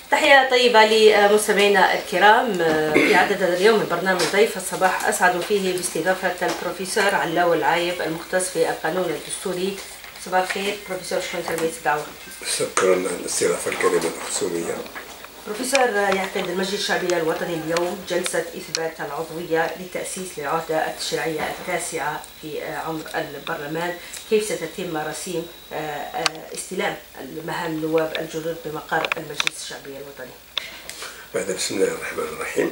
تحية طيبة لمستمعينا الكرام. في عدد هذا اليوم من برنامج ضيف الصباح أسعد فيه باستضافة البروفيسور علاو العايب المختص في القانون الدستوري. صباح الخير بروفيسور، شكرا تلبية الدعوة. شكرا على الاستضافة الكريمة الأخت سمية. بروفيسور، يعقد المجلس الشعبي الوطني اليوم جلسة إثبات العضوية للتأسيس للعهدة التشريعية التاسعة في عمر البرلمان. كيف ستتم مراسيم استلام مهام النواب الجدد بمقر المجلس الشعبي الوطني؟ بعد بسم الله الرحمن الرحيم.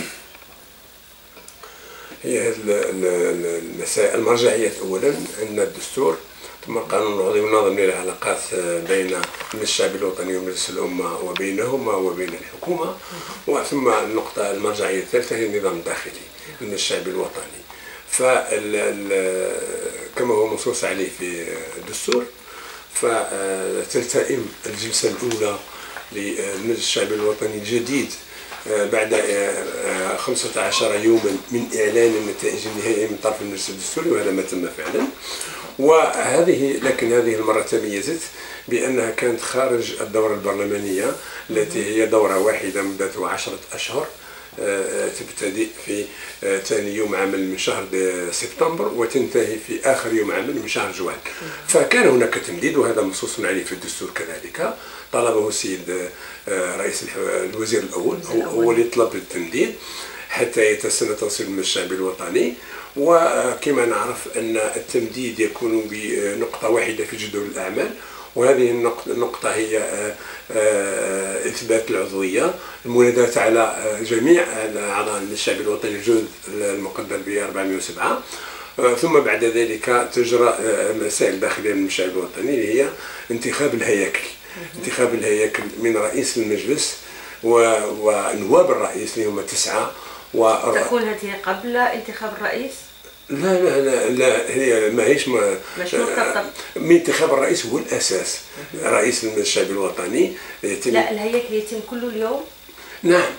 هي المسائل المرجعية أولا عندنا الدستور، ثم القانون الوضعي ونظم للعلاقات بين المجلس الشعبي الوطني ومجلس الأمة وبينهما وبين الحكومة، وثم النقطة المرجعية الثالثة هي النظام الداخلي للمجلس الشعبي الوطني. كما هو منصوص عليه في الدستور، فتلتئم الجلسة الأولى للمجلس الشعبي الوطني الجديد بعد 15 يوما من إعلان النتائج النهائية من طرف المجلس الدستوري، وهذا ما تم فعلا. لكن هذه المرة تميزت بأنها كانت خارج الدورة البرلمانية التي هي دورة واحدة مدتها 10 أشهر، تبتدئ في ثاني يوم عمل من شهر سبتمبر وتنتهي في آخر يوم عمل من شهر جوان. فكان هناك تمديد، وهذا منصوص عليه في الدستور كذلك. طلبه السيد رئيس الوزير الأول، هو اللي طلب التمديد حتى يتسنى توصيل المجلس الشعبي الوطني. وكما نعرف أن التمديد يكون بنقطة واحدة في جدول الأعمال، وهذه النقطة هي إثبات العضوية، المناداة على جميع أعضاء المجلس الشعبي الوطني الجدد المقدر ب 407. ثم بعد ذلك تجرى مسائل داخلية من المجلس الشعبي الوطني اللي هي انتخاب الهياكل. انتخاب الهياكل من رئيس المجلس ونواب الرئيس اللي هم 9. تكون هذه قبل انتخاب الرئيس؟ لا هي ما هيش مش مرتبطة. انتخاب الرئيس هو الأساس. رئيس المجلس الشعبي الوطني يتم. لا، الهياكل يتم كل اليوم؟ نعم،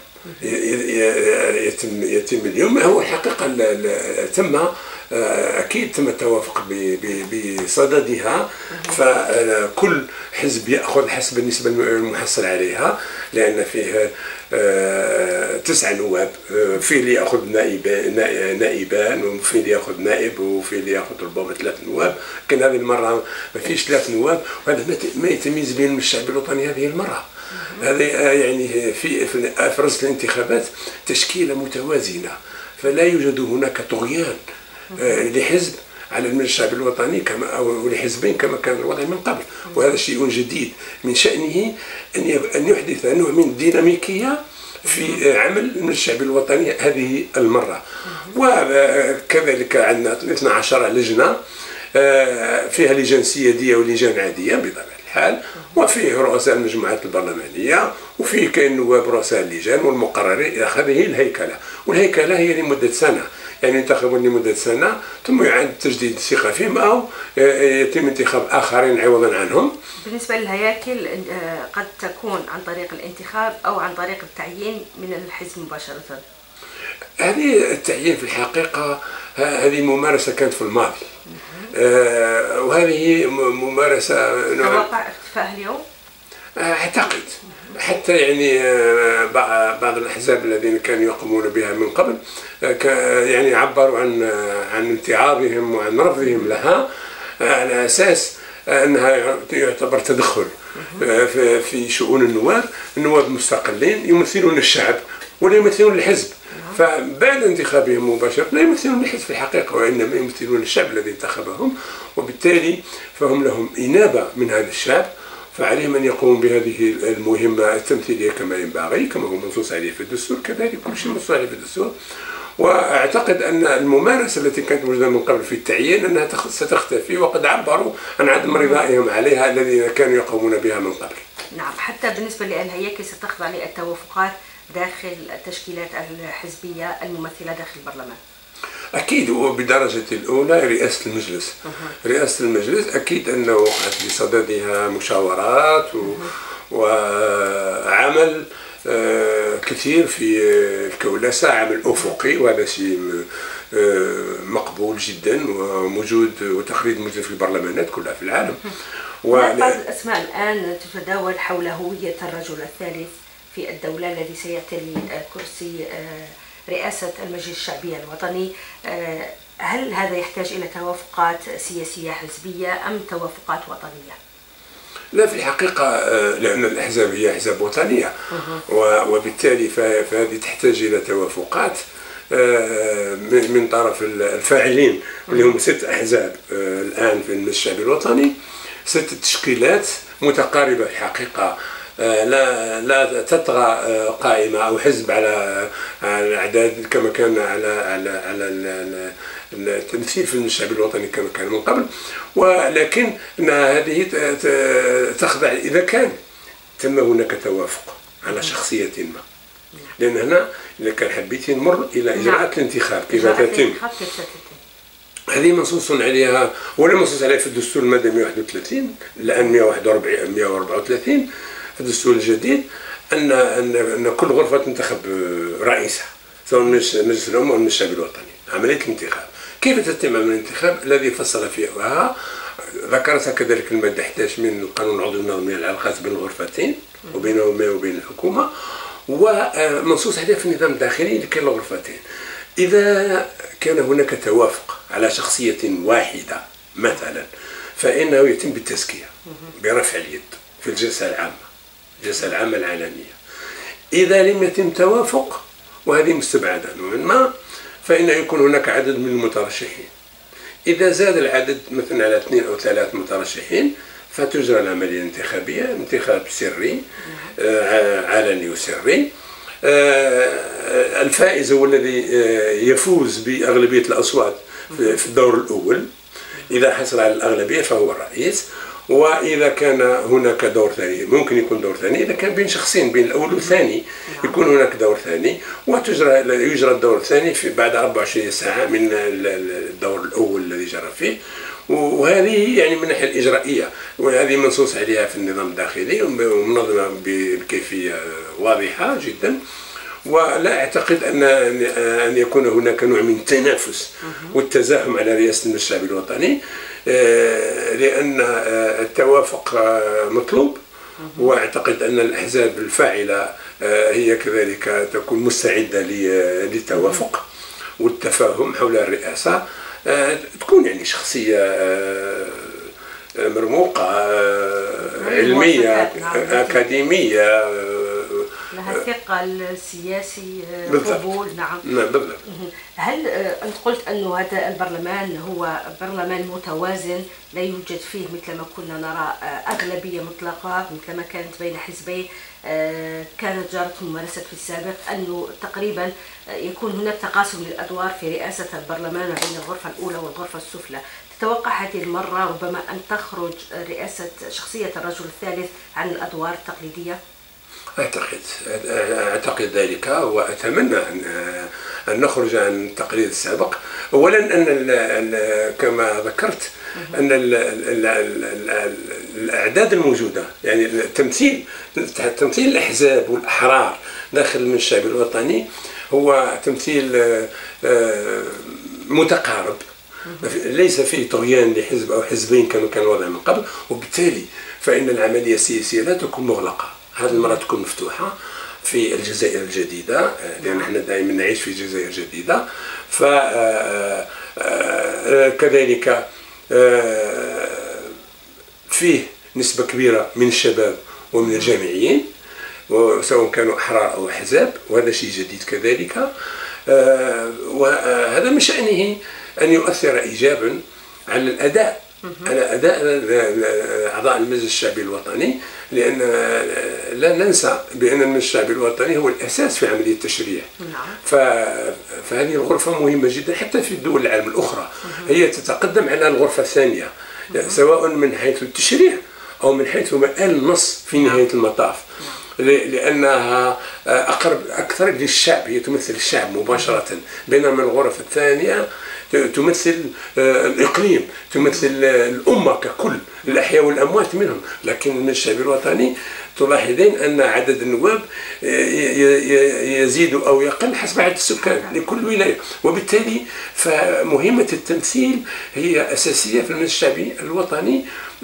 يتم اليوم. هو الحقيقة تم أكيد تم التوافق بصددها، فكل حزب يأخذ حسب النسبة المحصل عليها، لأن فيه 9 نواب، في اللي يأخذ نائبان، وفي اللي يأخذ نائب، وفي اللي يأخذ ربما 3 نواب. لكن هذه المرة ما فيش 3 نواب، وهذا ما يتميز به المجلس الشعبي الوطني هذه المرة. هذا يعني في أفرز الانتخابات تشكيلة متوازنة، فلا يوجد هناك طغيان لحزب على المجلس الشعبي الوطني أو لحزبين كما كان الوضع من قبل. وهذا شيء جديد من شأنه أن يحدث نوع من الديناميكية في عمل المجلس الشعبي الوطني هذه المرة. وكذلك عندنا 12 لجنة، فيها لجان سيادية ولجان عادية بطبيعة الحال، وفيه رؤساء المجموعات البرلمانية، وفيه كاين نواب رؤساء اللجان والمقررين. هذه الهيكلة، والهيكلة هي لمدة سنة، يعني ينتخبون لمدة سنة ثم يعاد تجديد الثقة فيهم أو يتم انتخاب آخرين عوضا عنهم. بالنسبة للهياكل قد تكون عن طريق الانتخاب أو عن طريق التعيين من الحزب مباشرة. هذه التعيين في الحقيقة هذه ممارسة كانت في الماضي، وهذه ممارسة توقع اختفائها اليوم؟ أعتقد حتى يعني بعض الأحزاب الذين كانوا يقومون بها من قبل يعني عبروا عن امتعاضهم وعن رفضهم لها على أساس أنها يعتبر تدخل في شؤون النواب. النواب مستقلين يمثلون الشعب ولا يمثلون الحزب، فبعد انتخابهم مباشرة لا يمثلون الحزب في الحقيقة، وإنما يمثلون الشعب الذي انتخبهم، وبالتالي فهم لهم إنابة من هذا الشعب، فعليهم أن يقوموا بهذه المهمة التمثيلية كما ينبغي، كما هو منصوص عليه في الدستور. كذلك كل شيء منصوص عليه في الدستور. وأعتقد أن الممارسة التي كانت موجودة من قبل في التعيين أنها ستختفي، وقد عبروا عن عدم رضائهم عليها الذين كانوا يقومون بها من قبل. نعم، حتى بالنسبة للهياكل ستخضع للتوافقات داخل التشكيلات الحزبية الممثلة داخل البرلمان. أكيد، وبدرجة الأولى رئاسة المجلس. رئاسة المجلس أكيد أنه وقعت بصددها مشاورات وعمل كثير في الكولسة، عمل أفقي، وهذا شيء مقبول جدا وموجود وتقليد موجود في البرلمانات كلها في العالم. بعض الأسماء الآن تتداول حول هوية الرجل الثالث في الدولة الذي سيعتلي كرسي رئاسة المجلس الشعبي الوطني. هل هذا يحتاج إلى توافقات سياسية حزبية أم توافقات وطنية؟ لا، في الحقيقة لأن الأحزاب هي أحزاب وطنية، وبالتالي فهذه تحتاج إلى توافقات من طرف الفاعلين، اللي هم 6 أحزاب الآن في المجلس الشعبي الوطني، 6 تشكيلات متقاربة في الحقيقة، لا تطغى قائمة أو حزب على الأعداد كما كان على التمثيل في المجلس الشعبي الوطني كما كان من قبل، ولكن هذه تخضع إذا كان تم هناك توافق على شخصية ما، لأن هنا إذا كان حبيتي نمر إلى إجراءات الانتخاب كيف تتم، هذه منصوص عليها ولا منصوص عليها في الدستور المدني 131 الآن 134 في الدستور الجديد، أن كل غرفة تنتخب رئيسها سواء مجلس الأمة أو المجلس الشعبي الوطني. عملية الانتخاب كيف تتم عملية الانتخاب الذي فصل فيها ذكرتها كذلك المادة 11 من القانون العضوي النظمي العلاقات بين الغرفتين وبينهما وبين الحكومة، ومنصوص عليها في النظام الداخلي لكلا الغرفتين. إذا كان هناك توافق على شخصية واحدة مثلا فإنه يتم بالتزكية برفع اليد في الجلسة العامة العلنية. إذا لم يتم توافق، وهذه مستبعدة نوعا ما، فإن يكون هناك عدد من المترشحين. إذا زاد العدد مثلا على 2 أو 3 مترشحين فتجرى العملية الانتخابية، انتخاب سري علني وسري. الفائز هو الذي يفوز بأغلبية الأصوات في الدور الأول، إذا حصل على الأغلبية فهو الرئيس. وإذا كان هناك دور ثاني ممكن يكون دور ثاني، إذا كان بين شخصين بين الأول والثاني يكون هناك دور ثاني، يجرى الدور الثاني بعد 24 ساعة من الدور الأول الذي جرى فيه. وهذه يعني من الناحية الإجرائية، وهذه منصوص عليها في النظام الداخلي ومنظمة بكيفية واضحة جدا. ولا أعتقد أن يكون هناك نوع من التنافس والتزاحم على رئاسة المجلس الشعبي الوطني، لأن التوافق مطلوب، وأعتقد أن الأحزاب الفاعلة هي كذلك تكون مستعدة للتوافق والتفاهم حول الرئاسة، تكون يعني شخصية مرموقة علمية أكاديمية لها ثقل سياسي قبول. نعم بالضبط. هل أنت قلت أنه هذا البرلمان هو برلمان متوازن لا يوجد فيه مثل ما كنا نرى أغلبية مطلقة مثل ما كانت بين حزبين كانت جارت ممارسة في السابق، أنه تقريبا يكون هناك تقاسم للأدوار في رئاسة البرلمان بين الغرفة الأولى والغرفة السفلى. تتوقع هذه المرة ربما أن تخرج رئاسة شخصية الرجل الثالث عن الأدوار التقليدية؟ أعتقد ذلك، وأتمنى أن نخرج عن التقليد السابق. أولا أن كما ذكرت أن الأعداد الموجودة، يعني تمثيل الأحزاب والأحرار داخل المجلس الشعبي الوطني هو تمثيل متقارب، ليس فيه طغيان لحزب أو حزبين كما كان الوضع من قبل، وبالتالي فإن العملية السياسية لا تكون مغلقة، هذه المرة تكون مفتوحة في الجزائر الجديدة، لأن نحن دائما نعيش في جزائر جديدة. فكذلك فيه نسبة كبيرة من الشباب ومن الجامعيين سواء كانوا أحرار أو أحزاب، وهذا شيء جديد كذلك. وهذا من شأنه أن يؤثر إيجابا على الأداء أعضاء المجلس الشعبي الوطني، لأن لا ننسى بأن المجلس الشعبي الوطني هو الأساس في عملية التشريع. فهذه الغرفة مهمة جدا حتى في دول العالم الأخرى، هي تتقدم على الغرفة الثانية سواء من حيث التشريع أو من حيث مآل النص في نهاية المطاف، لأنها أقرب أكثر للشعب، هي تمثل الشعب مباشرة، بينما الغرف الثانية تمثل الإقليم، تمثل الأمة ككل، الأحياء والأموات منهم. لكن المجلس الشعبي الوطني تلاحظين أن عدد النواب يزيد أو يقل حسب عدد السكان لكل ولاية، وبالتالي فمهمة التمثيل هي أساسية في المجلس الشعبي الوطني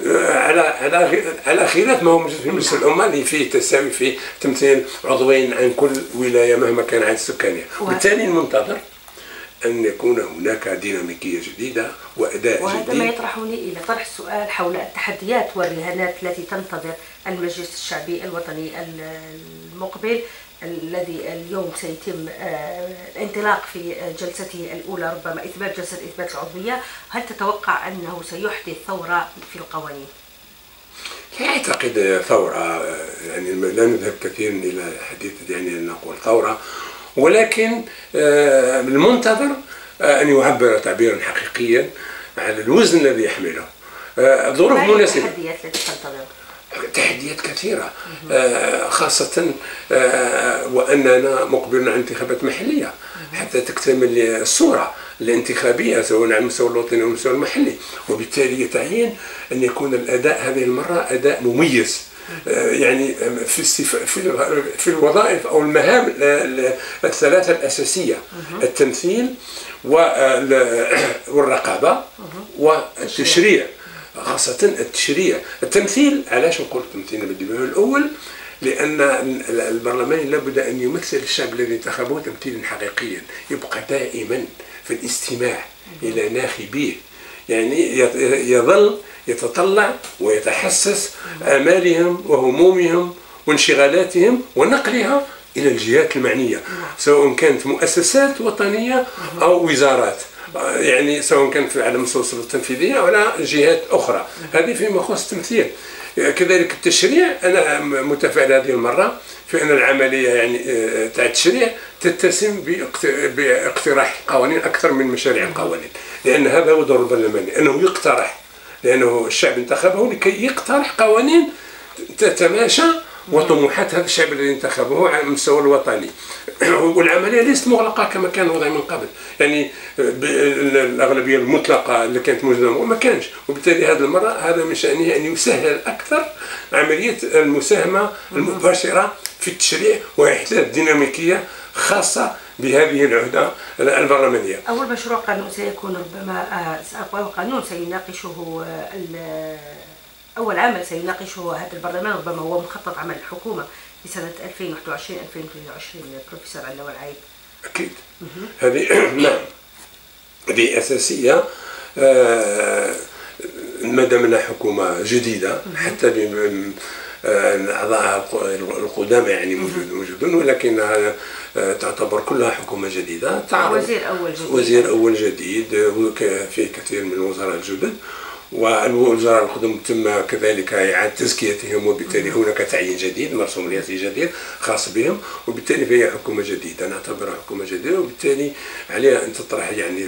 على خلاف ما هو موجود في مجلس الأمة اللي فيه تساوي فيه تمثيل عضوين عن كل ولاية مهما كان عدد سكانها. بالتالي المنتظر أن يكون هناك ديناميكية جديدة وأداء جديد. وهذا ما يطرحني إلى طرح السؤال حول التحديات والرهانات التي تنتظر المجلس الشعبي الوطني المقبل الذي اليوم سيتم الانطلاق في جلسته الأولى، ربما إثبات جلسة إثبات العضوية. هل تتوقع أنه سيحدث ثورة في القوانين؟ لا أعتقد ثورة، يعني لا نذهب كثيرا إلى حديث يعني نقول ثورة، ولكن المنتظر أن يعبر تعبيرا حقيقيا على الوزن الذي يحمله. ظروف مناسبة. ما التحديات التي تنتظر؟ تحديات كثيرة، خاصة وأننا مقبلون على انتخابات محلية حتى تكتمل الصورة الانتخابية سواء على المستوى الوطني أو المستوى المحلي، وبالتالي يتعين أن يكون الأداء هذه المرة أداء مميز، يعني في الوظائف أو المهام الثلاثة الأساسية: التمثيل والرقابة والتشريع. خاصة التشريع. التمثيل، علاش نقول التمثيل بالدباب الأول؟ لأن البرلمان لابد أن يمثل الشعب الذي انتخبه تمثيلا حقيقيا، يبقى دائما في الاستماع إلى ناخبيه، يعني يظل يتطلع ويتحسس آمالهم وهمومهم وانشغالاتهم ونقلها إلى الجهات المعنية، سواء كانت مؤسسات وطنية أو وزارات، يعني سواء كان على مستوى السلطة التنفيذية أو على جهات أخرى. هذه فيما يخص التمثيل. كذلك التشريع، أنا متفائل هذه المرة في أن العملية يعني تاع التشريع تتسم باقتراح القوانين أكثر من مشاريع القوانين، لأن هذا هو دور البرلمان، أنه يقترح، لأنه الشعب انتخبه لكي يقترح قوانين تتماشى وطموحات هذا الشعب الذي انتخبه على المستوى الوطني. والعملية ليست مغلقة كما كان الوضع من قبل، يعني الأغلبية المطلقة اللي كانت موجودة ما كانش، وبالتالي هذه المرة هذا من شأنه أن يسهل أكثر عملية المساهمة المباشرة في التشريع وإحداث ديناميكية خاصة بهذه العهدة البرلمانية. أول مشروع قانون سيكون ربما قانون سيناقشه أول عمل سيناقشه هذا البرلمان ربما هو مخطط عمل الحكومة في سنة 2021-2022. بروفيسور علاء العايب. أكيد هذه نعم، هذه أساسية. ما دامنا حكومة جديدة حتى أعضاء القدامى يعني موجودون، ولكنها تعتبر كلها حكومة جديدة. وزير أول جديد في كثير من الوزراء الجدد، والوزراء القدم تم كذلك إعادة تزكيتهم، وبالتالي هناك تعيين جديد، مرسوم رئاسي جديد خاص بهم، وبالتالي فهي حكومة جديدة، نعتبرها حكومة جديدة، وبالتالي عليها أن تطرح يعني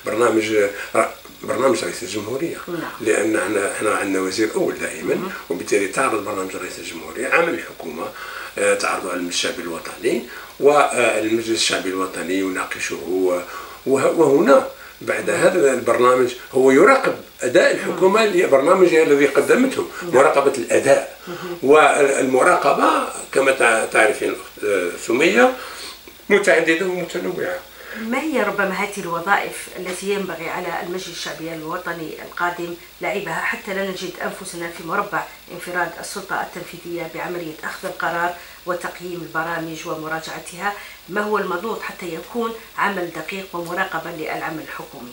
برنامج رئيس الجمهورية، لأن احنا عندنا وزير أول دائما، وبالتالي تعرض برنامج رئيس الجمهورية عمل الحكومة، تعرضه على المجلس الشعبي الوطني، والمجلس الشعبي الوطني يناقشه، وهنا بعد هذا البرنامج هو يراقب أداء الحكومة لبرنامجها الذي قدمته، مراقبة الأداء. والمراقبة كما تعرفين سمية متعددة ومتنوعة. ما هي ربما هذه الوظائف التي ينبغي على المجلس الشعبي الوطني القادم لعبها حتى لا نجد أنفسنا في مربع انفراد السلطة التنفيذية بعملية أخذ القرار وتقييم البرامج ومراجعتها؟ ما هو المضبوط حتى يكون عمل دقيق ومراقبة للعمل الحكومي؟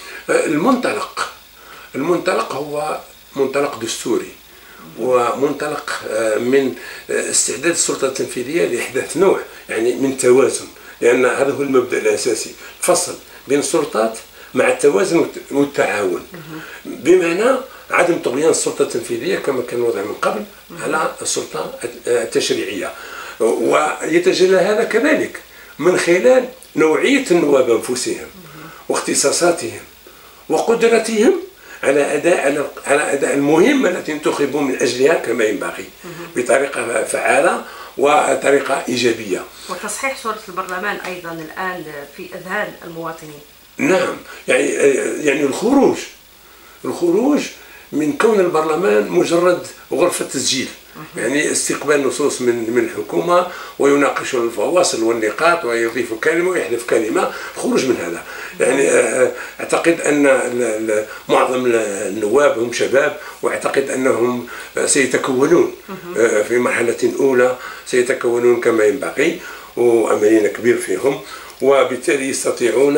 المنطلق هو منطلق دستوري، ومنطلق من استعداد السلطة التنفيذية لإحداث نوع يعني من توازن، لأن هذا هو المبدأ الأساسي، الفصل بين السلطات مع التوازن والتعاون، بمعنى عدم طغيان السلطة التنفيذية كما كان الوضع من قبل على السلطة التشريعية. ويتجلى هذا كذلك من خلال نوعية النواب أنفسهم واختصاصاتهم وقدرتهم على أداء المهمة التي انتخبوا من أجلها كما ينبغي بطريقة فعالة وطريقة إيجابية، وتصحيح صورة البرلمان أيضا الآن في أذهان المواطنين. نعم، يعني الخروج من كون البرلمان مجرد غرفة تسجيل يعني استقبال نصوص من الحكومة ويناقشون الفواصل والنقاط ويضيف كلمة ويحذف كلمة، الخروج من هذا. يعني أعتقد أن معظم النواب هم شباب، وأعتقد أنهم سيتكونون في مرحلة أولى، سيتكونون كما ينبغي، وأملنا كبير فيهم، وبالتالي يستطيعون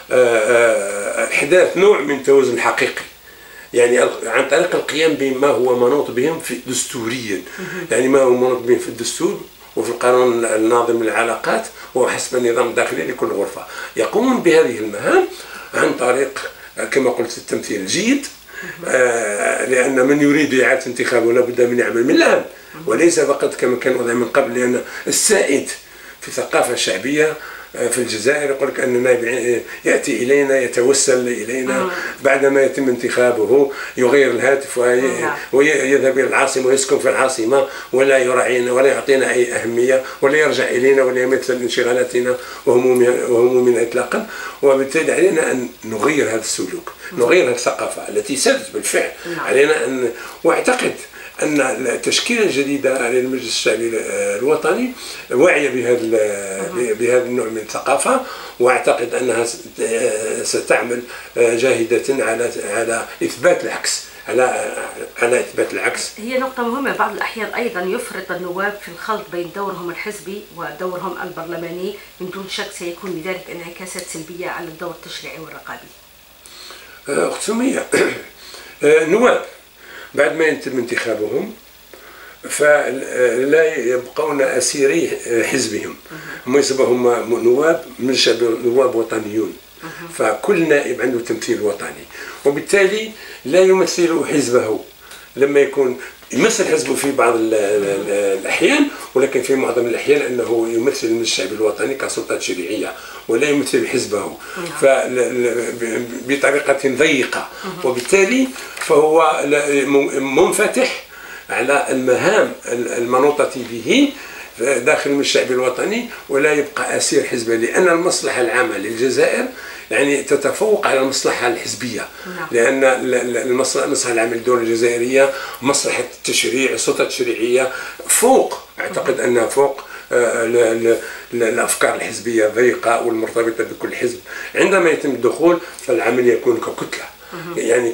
إحداث نوع من توازن حقيقي، يعني عن طريق القيام بما هو منوط بهم دستوريا، يعني ما هو منوط بهم في الدستور وفي القانون الناظم للعلاقات وحسب النظام الداخلي لكل غرفة. يقومون بهذه المهام عن طريق كما قلت التمثيل الجيد، لأن من يريد إعادة انتخابه لابد من يعمل من الآن، وليس فقط كما كان وضع من قبل. لأن السائد في الثقافة الشعبية في الجزائر يقول لك أن النائب يأتي إلينا، يتوسل إلينا بعدما يتم انتخابه، يغير الهاتف ويذهب إلى العاصمة ويسكن في العاصمة ولا يراعينا ولا يعطينا أي أهمية ولا يرجع إلينا ولا يمثل انشغالاتنا وهمومنا إطلاقا. وبالتالي علينا أن نغير هذا السلوك، نغير هذه الثقافة التي سادت بالفعل. علينا أن، وأعتقد أن التشكيلة الجديدة للمجلس الشعبي الوطني واعية بهذا النوع من الثقافة، وأعتقد أنها ستعمل جاهدة على إثبات العكس، على إثبات العكس. هي نقطة مهمة. بعض الأحيان أيضا يفرط النواب في الخلط بين دورهم الحزبي ودورهم البرلماني، من دون شك سيكون لذلك انعكاسات سلبية على الدور التشريعي والرقابي. أخت سمية، نواب بعد ما يتم انتخابهم فلا يبقون أسيري حزبهم، هم يسموهم نواب من الشعب، نواب وطنيون، فكل نائب عنده تمثيل وطني، وبالتالي لا يمثل حزبه. لما يكون يمثل حزبه في بعض الأحيان، ولكن في معظم الأحيان أنه يمثل المجلس الشعبي الوطني كسلطة تشريعية ولا يمثل حزبه بطريقة ضيقة، وبالتالي فهو منفتح على المهام المنوطة به داخل المجلس الشعبي الوطني، ولا يبقى أسير حزبه، لأن المصلحة العامة للجزائر يعني تتفوق على المصلحة الحزبية. لأن المصلحة العامة للدولة الجزائرية مصلحة التشريع، السلطة التشريعية فوق، أعتقد أنها فوق الأفكار الحزبية الضيقة والمرتبطة بكل حزب. عندما يتم الدخول فالعمل يكون ككتلة، يعني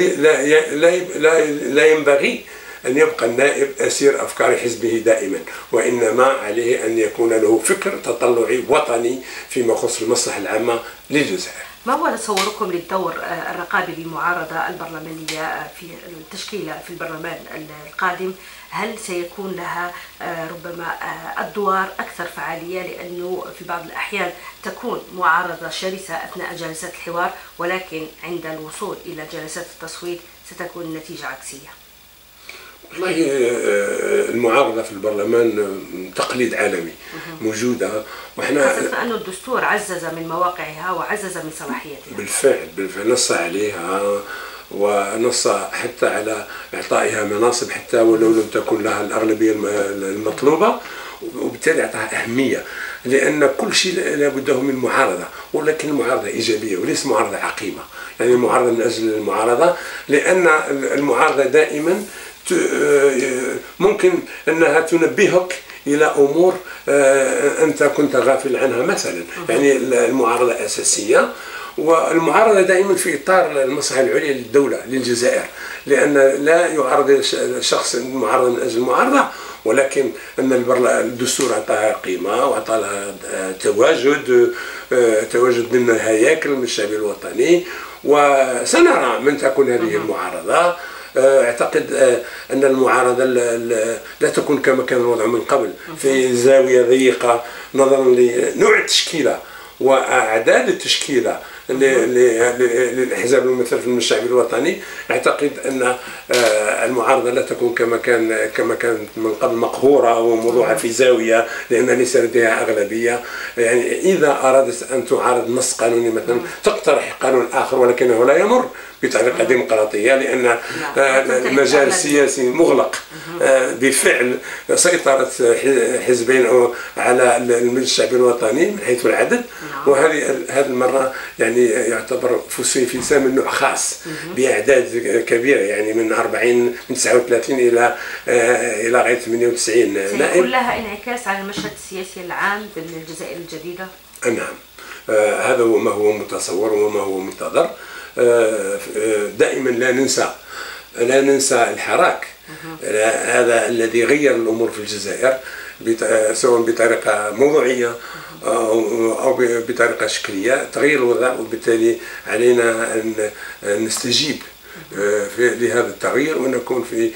لا ينبغي أن يبقى النائب أسير أفكار حزبه دائما، وإنما عليه أن يكون له فكر تطلعي وطني فيما يخص المصلحة العامة للجزائر. ما هو تصوركم للدور الرقابي للمعارضة البرلمانية في التشكيلة في البرلمان القادم؟ هل سيكون لها ربما أدوار أكثر فعالية، لأنه في بعض الأحيان تكون معارضة شرسة أثناء جلسات الحوار، ولكن عند الوصول إلى جلسات التصويت ستكون النتيجة عكسية؟ والله المعارضة في البرلمان تقليد عالمي موجودة، وإحنا خاصة أن الدستور عزز من مواقعها وعزز من صلاحيتها. بالفعل نص عليها، ونص حتى على إعطائها مناصب حتى ولو لم تكن لها الأغلبية المطلوبة، وبالتالي أعطاها أهمية، لأن كل شيء لابد من معارضة، ولكن معارضة إيجابية وليس معارضة عقيمة، يعني معارضة من أجل المعارضة، لأن المعارضة دائما ممكن أنها تنبهك إلى أمور أنت كنت غافل عنها مثلا. يعني المعارضة أساسية، والمعارضة دائما في إطار المصلحة العليا للدولة للجزائر، لأن لا يعارض الشخص المعارضة من أجل المعارضة، ولكن أن الدستور أعطاها قيمة وأعطى لها تواجد ضمن هياكل من الشعب الوطني، وسنرى من تكون هذه المعارضة. أعتقد أن المعارضة لا تكون كما كان الوضع من قبل في زاوية ضيقة نظرا لنوع التشكيلة وأعداد التشكيلة للأحزاب الممثلة في المجلس الشعبي الوطني. أعتقد أن المعارضة لا تكون كما كانت من قبل مقهورة وموضوعة في زاوية، لأن ليس لديها أغلبية. يعني إذا أرادت أن تعارض نص قانوني مثلا تقترح قانون آخر ولكنه لا يمر بطريقة ديمقراطية، لأن المجال السياسي مغلق بفعل سيطرة حزبين على المجلس الشعبي الوطني من حيث العدد، وهذه المرة يعني يعني يعتبر فصيل من نوع خاص باعداد كبيره، يعني من 39 الى غايه 98 نائب. كلها انعكاس على المشهد السياسي العام بالجزائر الجديده. نعم، هذا هو ما هو متصور وما هو منتظر. دائما لا ننسى الحراك، هذا الذي غير الامور في الجزائر، سواء بطريقه موضوعيه او بطريقه شكليه، تغيير الوضع، وبالتالي علينا ان نستجيب لهذا التغيير ونكون في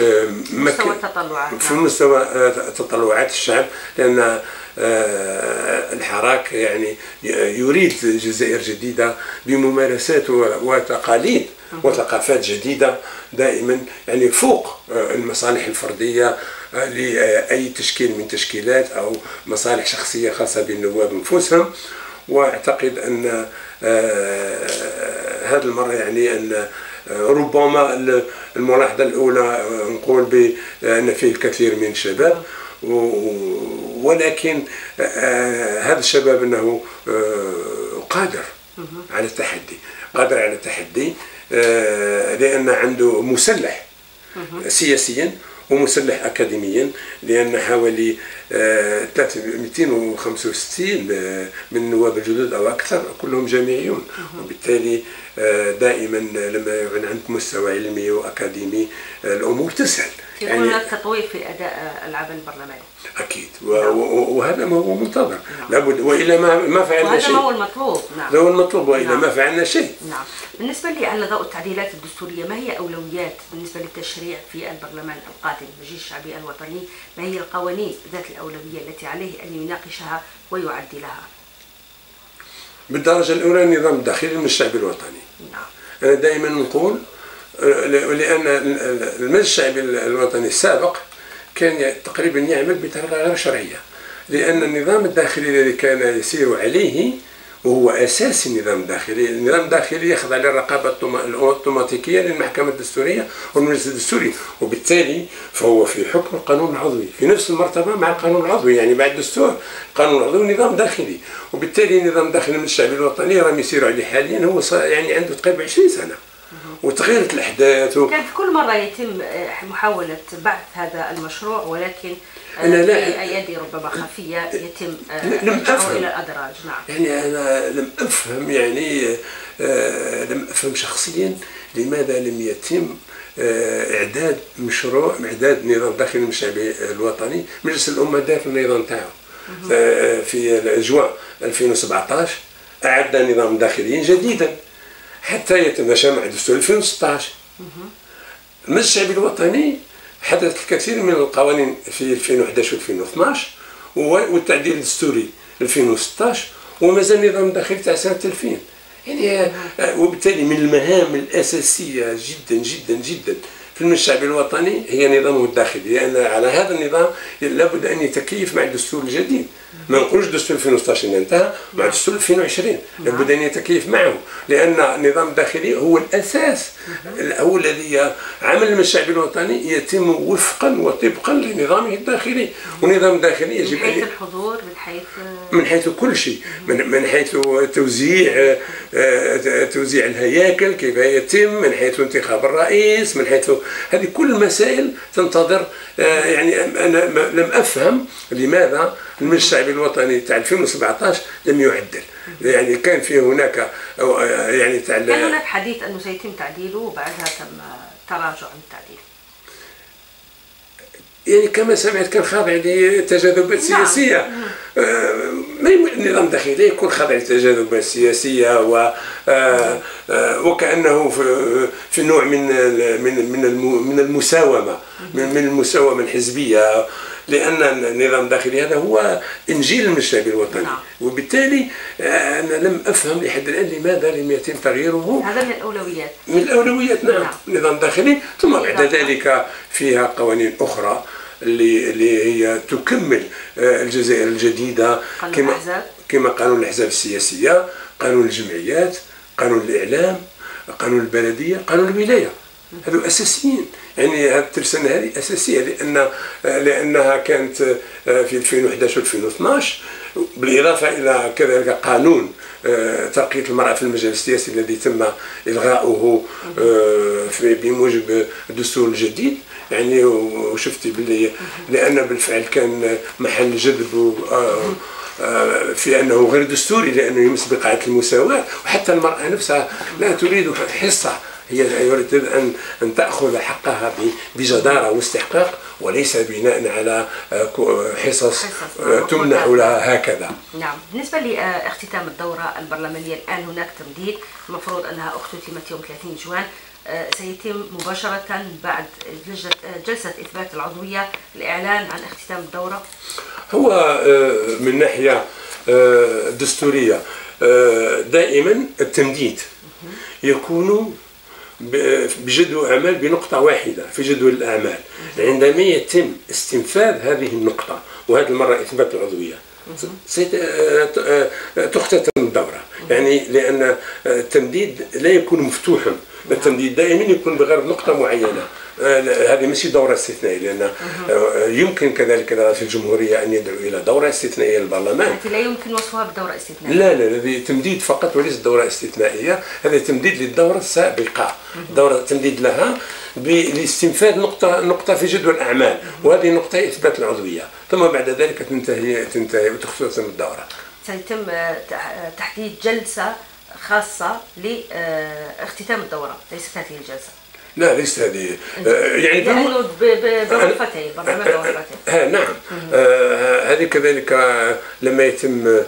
مستوى تطلعات الشعب، لان الحراك يعني يريد جزائر جديده بممارسات وتقاليد وثقافات جديده دائما، يعني فوق المصالح الفرديه لأي تشكيل من تشكيلات أو مصالح شخصية خاصة بالنواب أنفسهم. وأعتقد أن هذه المرة يعني أن ربما الملاحظة الأولى نقول بأن فيه الكثير من الشباب، ولكن هذا الشباب أنه قادر على التحدي، لأن عنده مسلح سياسيا ومسلح أكاديميا، لأن حوالي 265 من النواب الجدد أو أكثر كلهم جامعيون، وبالتالي دائما لما يكون عندك مستوى علمي وأكاديمي الأمور تسهل. يكون هناك تطوير في أداء العمل البرلماني. أكيد، وهذا ما هو منتظر. لابد، وإلا ما فعلنا شيء. وهذا ما هو المطلوب. هذا هو المطلوب، وإلا ما فعلنا شيء. نعم. بالنسبة لي على ضوء التعديلات الدستورية، ما هي أولويات بالنسبة للتشريع في البرلمان القادم، المجلس الشعبي الوطني؟ ما هي القوانين ذات الأولوية التي عليه أن يناقشها ويعدلها؟ بالدرجة الأولى النظام الداخلي من الشعب الوطني. نعم. أنا دائما نقول، لأن المجلس الشعبي الوطني السابق كان تقريبا يعمل بطريقة غير شرعية، لأن النظام الداخلي الذي كان يسير عليه وهو أساس النظام الداخلي يخضع للرقابة الأوتوماتيكية للمحكمة الدستورية والمجلس الدستوري، وبالتالي فهو في حكم القانون العضوي في نفس المرتبة مع القانون العضوي، يعني بعد الدستور القانون العضوي نظام داخلي، وبالتالي النظام الداخلي من الشعب الوطني راه يسير عليه حاليا، هو يعني عنده تقريبا 20 سنة وتغيرت الأحداث. كان في كل مرة يتم محاولة بعث هذا المشروع، ولكن بأيادي ربما خفية يتم دفعه إلى الأدراج. نعم. يعني أنا لم أفهم شخصيا لماذا لم يتم إعداد نظام داخلي من الشعب الوطني. مجلس الأمة دار النظام تاعو في جوان 2017، أعد نظام داخلي جديدا حتى يتماشى مع دستور 2016. المجلس الشعبي الوطني حدث الكثير من القوانين في 2011 و2012 والتعديل الدستوري 2016، ومازال النظام الداخلي تاع سنة 2000. يعني وبالتالي من المهام الأساسية جدا جدا جدا في المجلس الشعبي الوطني هي نظامه الداخلي، لأن على هذا النظام لابد أن يتكيف مع الدستور الجديد. ما نقولش دستور 2016 اللي انتهى، مع دستور 2020 لابد أن يتكيف معه، لأن النظام الداخلي هو الأساس، هو الذي عمل المجلس الشعبي الوطني يتم وفقا وطبقا لنظامه الداخلي، والنظام الداخلي يجب من حيث الحضور، من حيث كل شيء، من حيث توزيع الهياكل كيف يتم، من حيث انتخاب الرئيس، من حيث هذه كل المسائل تنتظر. يعني أنا لم أفهم لماذا المجلس الشعبي الوطني تاع 2017 لم يعدل. يعني كان في هناك يعني كان هناك حديث أنه سيتم تعديله وبعدها تم تراجع عن التعديل. يعني كما سمعت كان خاضع لتجاذبات سياسية. ما النظام الداخلي يكون خاضع لتجاذبات سياسية وكأنه في نوع من المساومة، من المساومة الحزبية، لأن النظام الداخلي هذا هو إنجيل المجلس الشعبي الوطني. وبالتالي أنا لم أفهم لحد الآن لماذا لم يتم تغييره. هذا من الأولويات. من الأولويات، نعم. النظام الداخلي، ثم بعد ذلك فيها قوانين أخرى اللي هي تكمل الجزائر الجديدة، كما قانون الأحزاب السياسية، قانون الجمعيات، قانون الإعلام، قانون البلدية، قانون الولاية. هذو أساسيين، يعني هذه الترسانة هذه أساسية، لأنها كانت في 2011 و 2012 بالإضافة إلى كذلك قانون ترقية المرأة في المجال السياسي الذي تم إلغاؤه بموجب الدستور الجديد. يعني وشفتي باللي لأن بالفعل كان محل جذب في أنه غير دستوري، لأنه يمس بقاعة المساواة، وحتى المرأة نفسها لا تريد حصة، هي يريد أن تأخذ حقها بجدارة واستحقاق، وليس بناء على حصص تمنح لها هكذا. نعم. بالنسبة لاختتام الدورة البرلمانية الآن هناك تمديد، المفروض أنها اختتمت يوم 30 جوان، سيتم مباشرة بعد جلسة إثبات العضوية الإعلان عن اختتام الدورة. هو من ناحية دستورية دائما التمديد يكون بجدول أعمال بنقطة واحدة في جدول الأعمال. عندما يتم استنفاذ هذه النقطة، وهذه المرة إثبات العضوية، تختتم الدورة. يعني لأن التمديد لا يكون مفتوحا، التمديد دائما يكون بغرض نقطة معينة. هذه ماشي دورة استثنائية، لأن يمكن كذلك رئيس الجمهورية أن يدعو إلى دورة استثنائية للبرلمان. التي لا يمكن وصفها بدورة استثنائية. لا، هذه تمديد فقط وليس دورة استثنائية، هذا تمديد للدورة السابقة، دورة تمديد لها لاستنفاذ نقطة في جدول الأعمال، وهذه نقطة إثبات العضوية، ثم بعد ذلك تنتهي وتختتم الدورة. سيتم تحديد جلسة خاصة لاختتام الدورة، ليست هذه الجلسة. لا، ليست هذه، يعني بغرفتين، برلمان بغرفتين. نعم. هذه كذلك لما يتم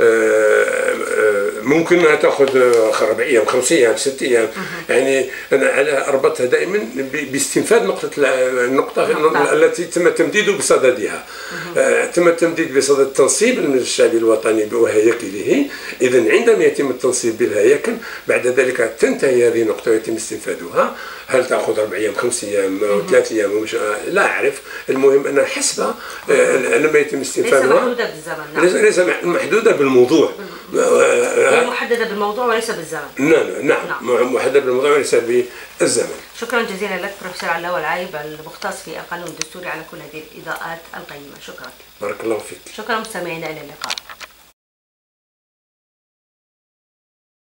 ممكن انها تاخذ 4 ايام 5 ايام 6 ايام. يعني انا على اربطها دائما باستنفاذ النقطه التي تم التمديد بصددها. تم التمديد بصدد تنصيب المجلس الشعبي الوطني وهياكله. اذا عندما يتم التنصيب بالهياكل بعد ذلك تنتهي هذه النقطه ويتم استنفاذها. هل تاخذ 4 ايام 5 ايام أو 3 ايام مش لا اعرف. المهم ان حسب لما يتم استنفاذها ليس محدوده بالزمن. ليس محدوده بالموضوع. هي محدده بالموضوع وليس بالزمن. نعم محدده بالموضوع وليس بالزمن. شكرا جزيلا لك بروفيسور علاء العايب المختص في القانون الدستوري على كل هذه الاضاءات القيمه. شكرا. بارك الله فيك. شكرا مستمعينا، الى اللقاء.